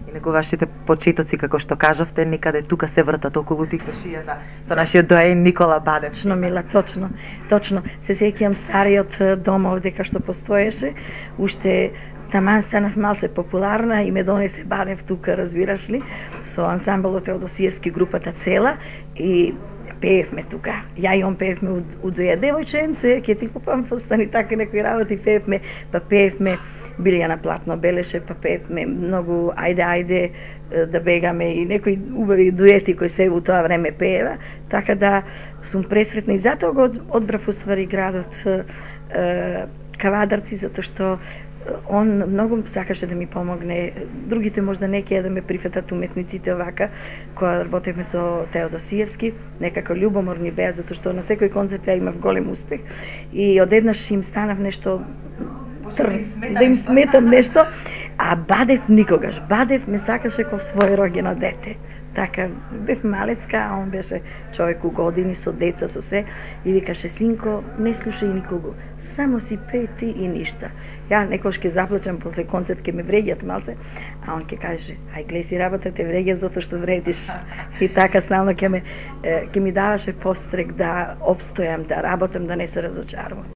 Инаку вашите почетоци, како што кажавте, некаде тука се вртат околу тиквашијата со нашиот доаен Никола Бадев. Точно, Мила, точно. Точно. Се сеќавам стариот дом овде кај што постоеше, уште таман станав малце популарна и ме донесе Бадев тука, разбираш ли, со ансамблот Теодосиевски, групата цела, и пеевме тука. Ја и он пеевме у две девојченце, ќе ти купам фустани, така некои работи пеевме, па пеевме Билјана Платно белеше, па пеевме многу ајде да бегаме и некои убави дуети кои се у тоа време пеева, така да сум пресретна и затоа го одбрав уствари градот Кавадарци, затоа што он многу сакаше да ми помогне. Другите можда не ќе да ме прифатат уметниците овака, кога работевме со Теодосиевски, некако љубоморни беа, затоа што на секој концерт ја имав голем успех и одеднаш им станав нешто да им сметам нешто, а Бадев никогаш. Бадев ме сакаше како свој роѓено дете. Така, бев малецка, а он беше човек у години, со деца, со се, и викаше: синко, не слушај никого, само си пеј ти и ништа. Ја некош ќе заплачам после концерт, ќе ме вреѓат малце, а он ќе каже: ај гледај си работа, те вреѓа затоа што вредиш. И така снално ќе ми даваше пострек да обстојам, да работам, да не се разочарувам.